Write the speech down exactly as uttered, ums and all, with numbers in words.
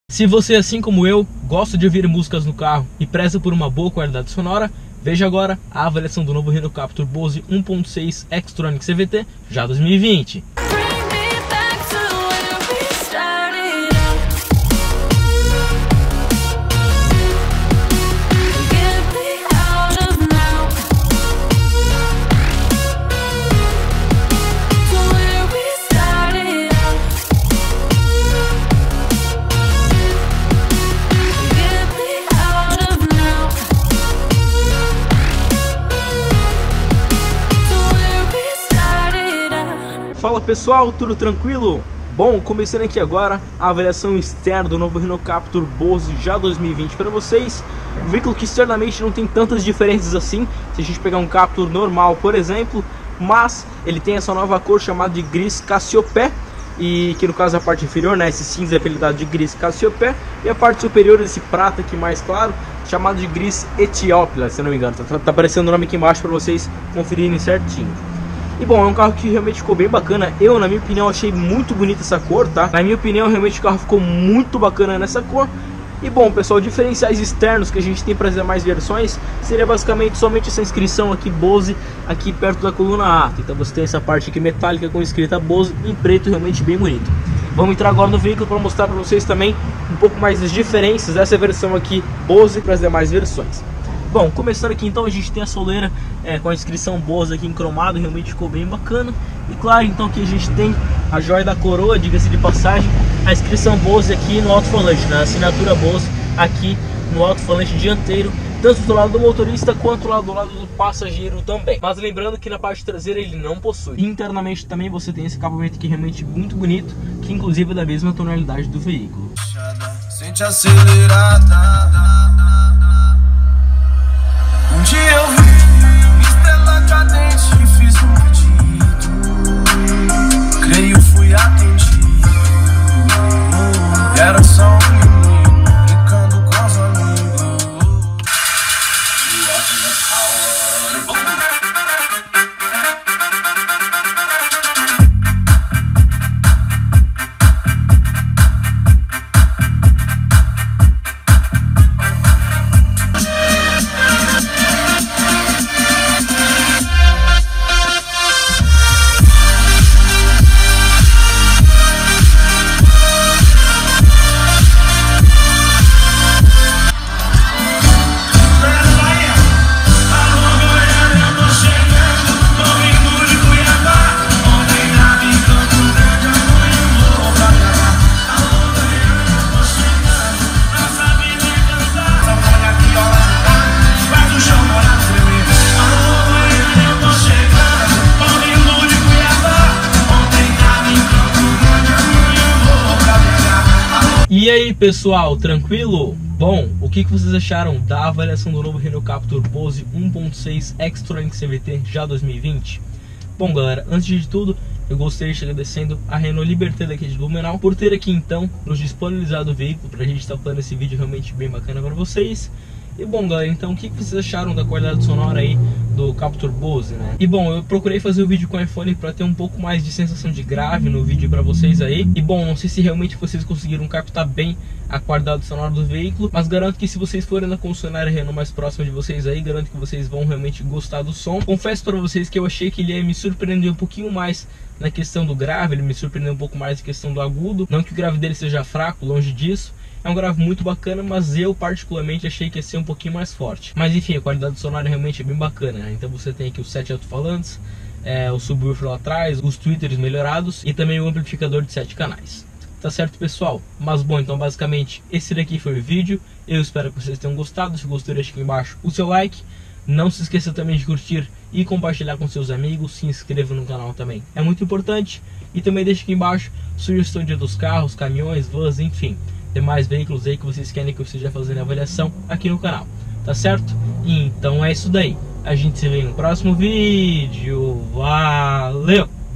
Se você, assim como eu, gosta de ouvir músicas no carro e preza por uma boa qualidade sonora, veja agora a avaliação do novo Reno Captur Bose um ponto seis Xtronic C V T já dois mil e vinte. Fala pessoal, tudo tranquilo? Bom, começando aqui agora a avaliação externa do novo Reno Captur Bose já dois mil e vinte para vocês. Um veículo que externamente não tem tantas diferenças assim, se a gente pegar um Captur normal, por exemplo, mas ele tem essa nova cor chamada de gris Cassiopeia, e que no caso é a parte inferior, né, esse cinza é apelidado de gris Cassiopeia, e a parte superior, esse prata aqui mais claro, chamado de gris Etiópia, se eu não me engano. Tá, tá aparecendo o nome aqui embaixo para vocês conferirem certinho. E bom, é um carro que realmente ficou bem bacana. Eu, na minha opinião, achei muito bonita essa cor, tá? Na minha opinião, realmente o carro ficou muito bacana nessa cor. E bom, pessoal, diferenciais externos que a gente tem para as demais versões seria basicamente somente essa inscrição aqui Bose, aqui perto da coluna A. Então você tem essa parte aqui metálica com escrita Bose em preto, realmente bem bonito. Vamos entrar agora no veículo para mostrar para vocês também um pouco mais das diferenças dessa versão aqui Bose para as demais versões. Bom, começando aqui então, a gente tem a soleira é, com a inscrição Bose aqui em cromado, realmente ficou bem bacana. E claro, então aqui a gente tem a joia da coroa, diga-se de passagem, a inscrição Bose aqui no alto-falante, né? A assinatura Bose aqui no alto-falante dianteiro, tanto do lado do motorista quanto lá do lado do passageiro também. Mas lembrando que na parte traseira ele não possui. E internamente também você tem esse acabamento aqui realmente muito bonito, que inclusive é da mesma tonalidade do veículo. Sente acelerada. Um dia eu vi estrela cadente e fiz um pedido. Creio fui atendido. Era só um menino brincando com os amigos. You are the power. E aí pessoal, tranquilo? Bom, o que, que vocês acharam da avaliação do novo Reno Captur Bose um ponto seis Xtronic C V T já dois mil e vinte? Bom galera, antes de tudo, eu gostaria de estar agradecendo a Renault Liberté daqui de Blumenau por ter aqui então nos disponibilizado o veículo pra gente estar fazendo esse vídeo realmente bem bacana para vocês. E bom galera, então o que, que vocês acharam da qualidade sonora aí do Captur Bose, né? E bom, eu procurei fazer o vídeo com o iPhone para ter um pouco mais de sensação de grave no vídeo para vocês aí. E bom, não sei se realmente vocês conseguiram captar bem a qualidade sonora do veículo, mas garanto que se vocês forem na concessionária Renault mais próxima de vocês aí, garanto que vocês vão realmente gostar do som. Confesso para vocês que eu achei que ele ia me surpreender um pouquinho mais na questão do grave, ele me surpreendeu um pouco mais na questão do agudo. Não que o grave dele seja fraco, longe disso. É um grave muito bacana, mas eu particularmente achei que ia ser um pouquinho mais forte. Mas enfim, a qualidade sonora realmente é bem bacana, né? Então você tem aqui os sete alto-falantes, é, o subwoofer lá atrás, os tweeters melhorados e também o amplificador de sete canais. Tá certo pessoal? Mas bom, então basicamente esse daqui foi o vídeo. Eu espero que vocês tenham gostado. Se gostou, deixa aqui embaixo o seu like. Não se esqueça também de curtir e compartilhar com seus amigos. Se inscreva no canal também, é muito importante. E também deixa aqui embaixo sugestão de outros carros, caminhões, vans, enfim, demais veículos aí que vocês querem que eu esteja fazendo avaliação aqui no canal, tá certo? Então é isso daí, a gente se vê no próximo vídeo, valeu!